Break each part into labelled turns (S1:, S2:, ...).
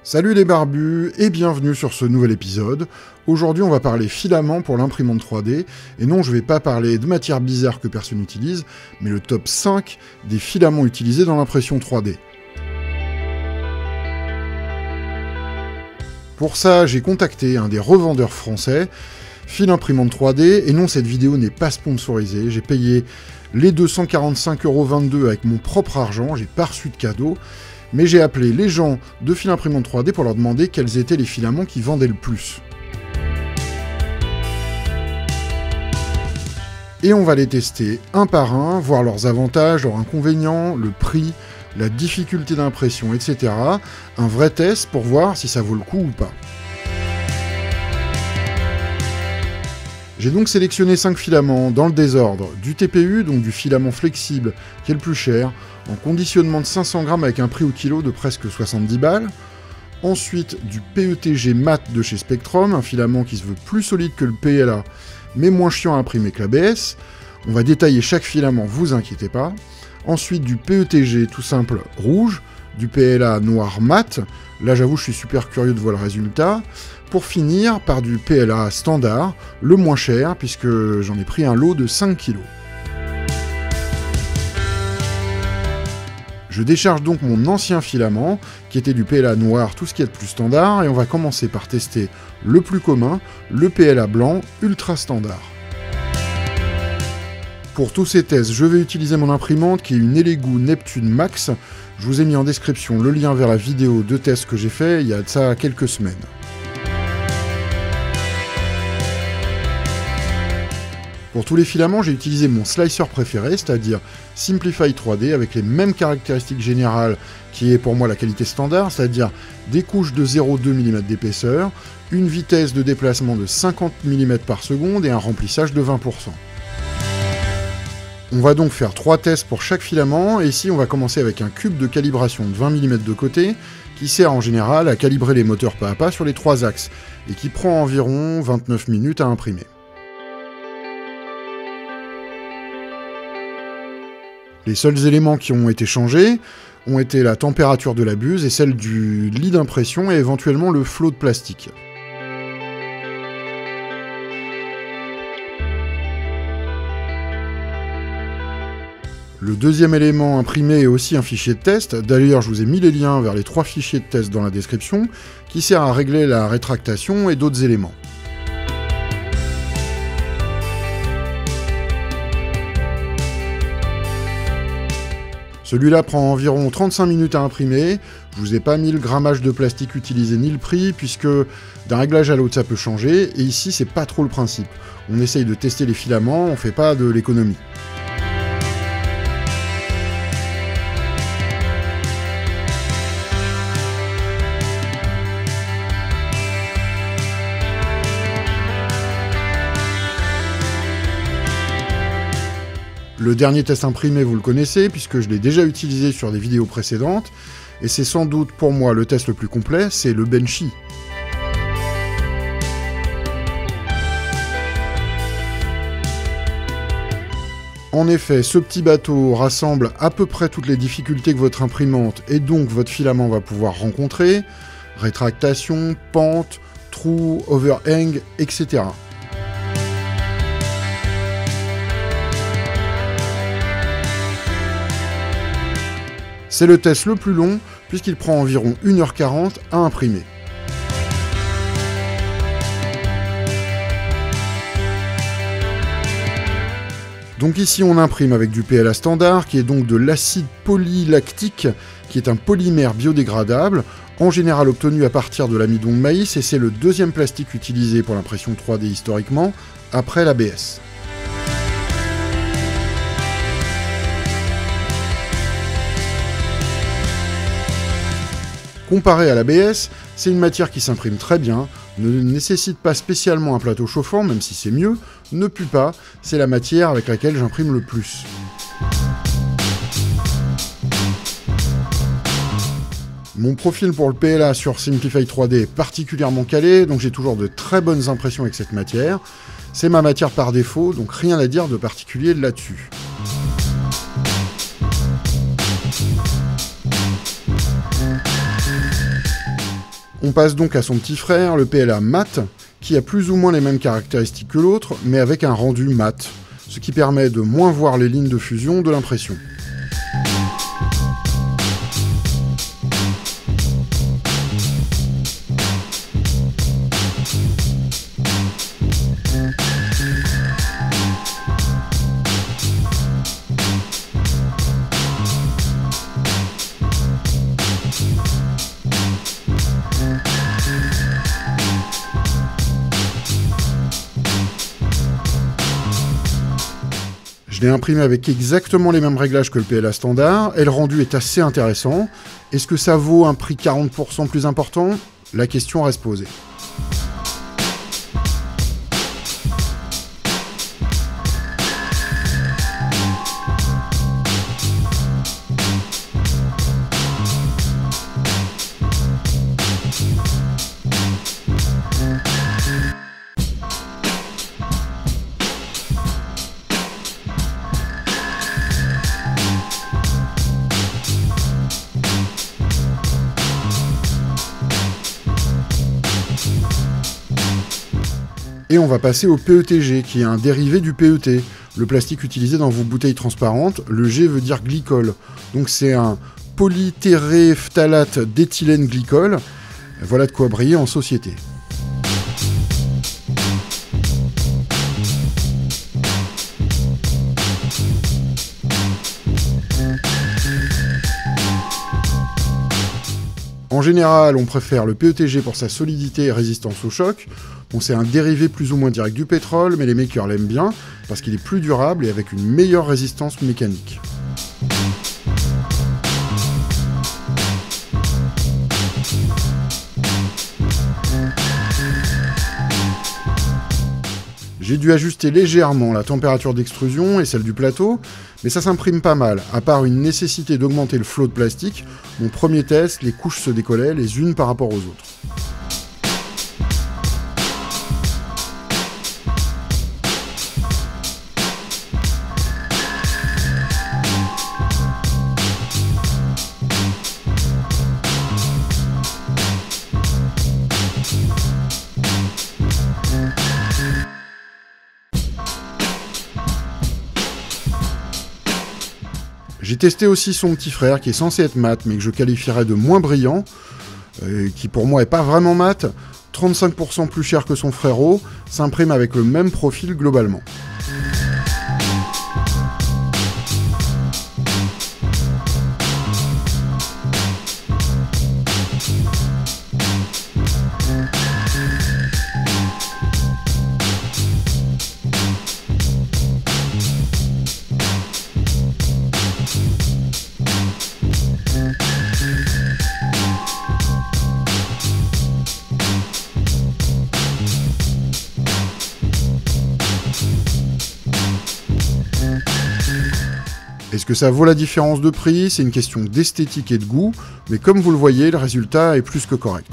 S1: Salut les barbus et bienvenue sur ce nouvel épisode. Aujourd'hui on va parler filaments pour l'imprimante 3D, et non je vais pas parler de matières bizarres que personne n'utilise, mais le top 5 des filaments utilisés dans l'impression 3D. Pour ça j'ai contacté un des revendeurs français, Fil Imprimante 3D, et non cette vidéo n'est pas sponsorisée, j'ai payé les 245,22 € avec mon propre argent, j'ai pas reçu de cadeau. Mais j'ai appelé les gens de Fil Imprimante 3D pour leur demander quels étaient les filaments qui vendaient le plus. Et on va les tester un par un, voir leurs avantages, leurs inconvénients, le prix, la difficulté d'impression, etc. Un vrai test pour voir si ça vaut le coup ou pas. J'ai donc sélectionné 5 filaments dans le désordre, du TPU, donc du filament flexible, qui est le plus cher, en conditionnement de 500 grammes avec un prix au kilo de presque 70 balles. Ensuite, du PETG mat de chez Spectrum, un filament qui se veut plus solide que le PLA, mais moins chiant à imprimer que l'ABS. On va détailler chaque filament, vous inquiétez pas. Ensuite, du PETG tout simple rouge, du PLA noir mat. Là, j'avoue, je suis super curieux de voir le résultat. Pour finir, par du PLA standard, le moins cher, puisque j'en ai pris un lot de 5 kg. Je décharge donc mon ancien filament, qui était du PLA noir, tout ce qui est de plus standard, et on va commencer par tester le plus commun, le PLA blanc ultra standard. Pour tous ces tests, je vais utiliser mon imprimante qui est une Elegoo Neptune Max. Je vous ai mis en description le lien vers la vidéo de test que j'ai fait il y a de ça quelques semaines. Pour tous les filaments, j'ai utilisé mon slicer préféré, c'est-à-dire Simplify 3D, avec les mêmes caractéristiques générales qui est pour moi la qualité standard, c'est-à-dire des couches de 0,2 mm d'épaisseur, une vitesse de déplacement de 50 mm par seconde et un remplissage de 20%. On va donc faire 3 tests pour chaque filament, et ici on va commencer avec un cube de calibration de 20 mm de côté, qui sert en général à calibrer les moteurs pas à pas sur les 3 axes, et qui prend environ 29 minutes à imprimer. Les seuls éléments qui ont été changés ont été la température de la buse et celle du lit d'impression et éventuellement le flot de plastique. Le deuxième élément imprimé est aussi un fichier de test, d'ailleurs je vous ai mis les liens vers les 3 fichiers de test dans la description, qui sert à régler la rétractation et d'autres éléments. Celui-là prend environ 35 minutes à imprimer. Je vous ai pas mis le grammage de plastique utilisé ni le prix, puisque d'un réglage à l'autre ça peut changer, et ici c'est pas trop le principe. On essaye de tester les filaments, on fait pas de l'économie. Le dernier test imprimé, vous le connaissez, puisque je l'ai déjà utilisé sur des vidéos précédentes, et c'est sans doute pour moi le test le plus complet, c'est le Benchy. En effet, ce petit bateau rassemble à peu près toutes les difficultés que votre imprimante et donc votre filament va pouvoir rencontrer, rétractation, pente, trous, overhang, etc. C'est le test le plus long, puisqu'il prend environ 1h40 à imprimer. Donc ici on imprime avec du PLA standard, qui est donc de l'acide polylactique, qui est un polymère biodégradable, en général obtenu à partir de l'amidon de maïs, et c'est le deuxième plastique utilisé pour l'impression 3D historiquement, après l'ABS. Comparé à l'ABS, c'est une matière qui s'imprime très bien, ne nécessite pas spécialement un plateau chauffant, même si c'est mieux, ne pue pas, c'est la matière avec laquelle j'imprime le plus. Mon profil pour le PLA sur Simplify 3D est particulièrement calé, donc j'ai toujours de très bonnes impressions avec cette matière. C'est ma matière par défaut, donc rien à dire de particulier là-dessus. On passe donc à son petit frère, le PLA mat, qui a plus ou moins les mêmes caractéristiques que l'autre, mais avec un rendu mat, ce qui permet de moins voir les lignes de fusion de l'impression. Je l'ai imprimé avec exactement les mêmes réglages que le PLA standard, et le rendu est assez intéressant. Est-ce que ça vaut un prix 40% plus important? La question reste posée. Et on va passer au PETG, qui est un dérivé du PET, le plastique utilisé dans vos bouteilles transparentes. Le G veut dire glycol. Donc c'est un polytéréphtalate d'éthylène glycol. Voilà de quoi briller en société. En général, on préfère le PETG pour sa solidité et résistance au choc. Bon, c'est un dérivé plus ou moins direct du pétrole, mais les makers l'aiment bien, parce qu'il est plus durable et avec une meilleure résistance mécanique. J'ai dû ajuster légèrement la température d'extrusion et celle du plateau, mais ça s'imprime pas mal. À part une nécessité d'augmenter le flot de plastique, mon premier test, les couches se décollaient les unes par rapport aux autres. J'ai testé aussi son petit frère qui est censé être mat mais que je qualifierais de moins brillant, qui pour moi est pas vraiment mat, 35% plus cher que son frérot, s'imprime avec le même profil globalement. Est-ce que ça vaut la différence de prix? C'est une question d'esthétique et de goût, mais comme vous le voyez, le résultat est plus que correct.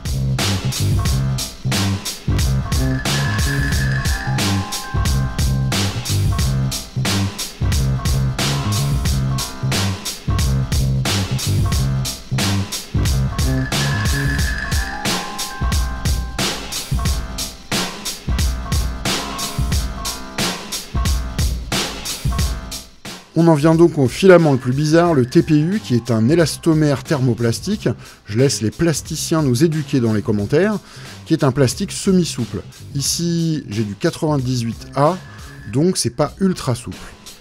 S1: On en vient donc au filament le plus bizarre, le TPU, qui est un élastomère thermoplastique. Je laisse les plasticiens nous éduquer dans les commentaires, qui est un plastique semi-souple. Ici, j'ai du 98A, donc c'est pas ultra souple.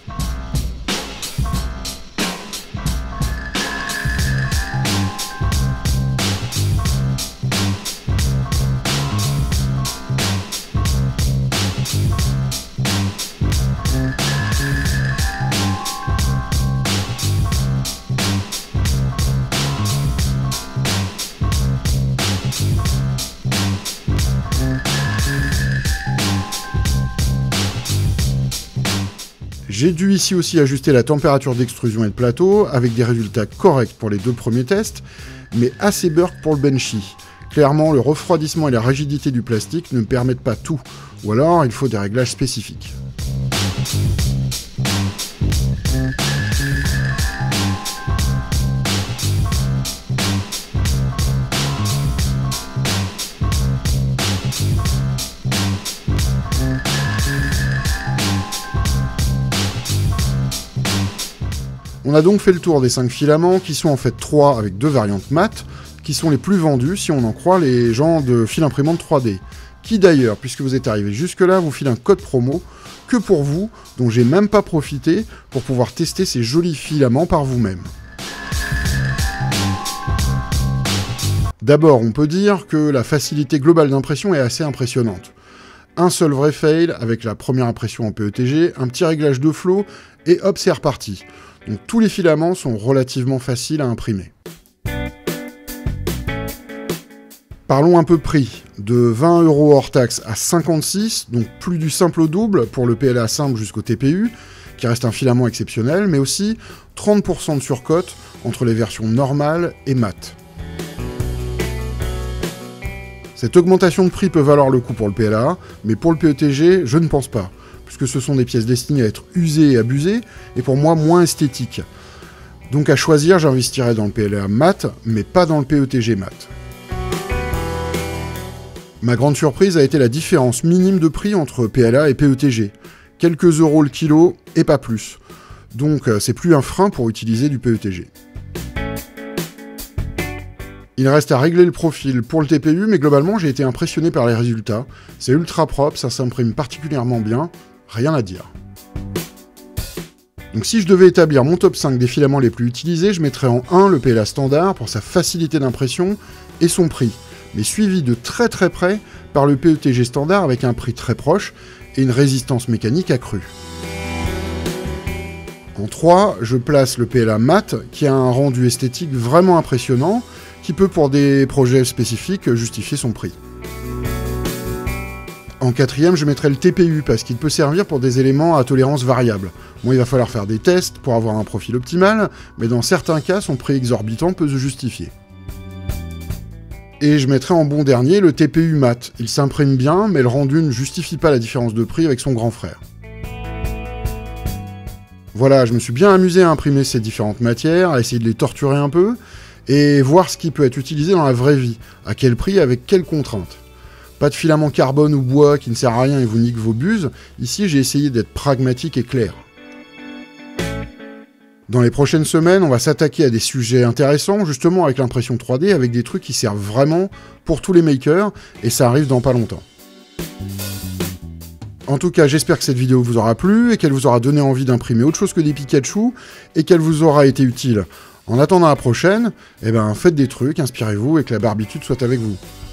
S1: J'ai dû ici aussi ajuster la température d'extrusion et de plateau, avec des résultats corrects pour les deux premiers tests, mais assez burk pour le benchy. Clairement, le refroidissement et la rigidité du plastique ne permettent pas tout, ou alors il faut des réglages spécifiques. On a donc fait le tour des 5 filaments, qui sont en fait 3 avec 2 variantes mat, qui sont les plus vendus si on en croit les gens de fil imprimante 3D. Qui d'ailleurs, puisque vous êtes arrivé jusque-là, vous file un code promo, que pour vous, dont j'ai même pas profité, pour pouvoir tester ces jolis filaments par vous-même. D'abord, on peut dire que la facilité globale d'impression est assez impressionnante. Un seul vrai fail avec la première impression en PETG, un petit réglage de flow, et hop, c'est reparti. Donc tous les filaments sont relativement faciles à imprimer. Parlons un peu prix. De 20 € hors taxe à 56, donc plus du simple au double pour le PLA simple jusqu'au TPU, qui reste un filament exceptionnel, mais aussi 30% de surcote entre les versions normales et mat. Cette augmentation de prix peut valoir le coup pour le PLA, mais pour le PETG, je ne pense pas, puisque ce sont des pièces destinées à être usées et abusées, et pour moi moins esthétiques. Donc à choisir, j'investirais dans le PLA mat, mais pas dans le PETG mat. Ma grande surprise a été la différence minime de prix entre PLA et PETG. Quelques euros le kilo, et pas plus. Donc c'est plus un frein pour utiliser du PETG. Il reste à régler le profil pour le TPU, mais globalement j'ai été impressionné par les résultats. C'est ultra propre, ça s'imprime particulièrement bien, rien à dire. Donc si je devais établir mon top 5 des filaments les plus utilisés, je mettrais en 1 le PLA standard pour sa facilité d'impression et son prix, mais suivi de très près par le PETG standard avec un prix très proche et une résistance mécanique accrue. En 3, je place le PLA mat qui a un rendu esthétique vraiment impressionnant, qui peut pour des projets spécifiques justifier son prix. En 4e, je mettrai le TPU parce qu'il peut servir pour des éléments à tolérance variable. Bon, il va falloir faire des tests pour avoir un profil optimal, mais dans certains cas, son prix exorbitant peut se justifier. Et je mettrai en bon dernier le TPU mat. Il s'imprime bien, mais le rendu ne justifie pas la différence de prix avec son grand frère. Voilà, je me suis bien amusé à imprimer ces différentes matières, à essayer de les torturer un peu, et voir ce qui peut être utilisé dans la vraie vie, à quel prix, avec quelles contraintes. Pas de filament carbone ou bois qui ne sert à rien et vous nique vos buses, ici j'ai essayé d'être pragmatique et clair. Dans les prochaines semaines, on va s'attaquer à des sujets intéressants, justement avec l'impression 3D, avec des trucs qui servent vraiment pour tous les makers, et ça arrive dans pas longtemps. En tout cas, j'espère que cette vidéo vous aura plu, et qu'elle vous aura donné envie d'imprimer autre chose que des Pikachu, et qu'elle vous aura été utile. En attendant la prochaine, faites des trucs, inspirez-vous, et que la barbitude soit avec vous.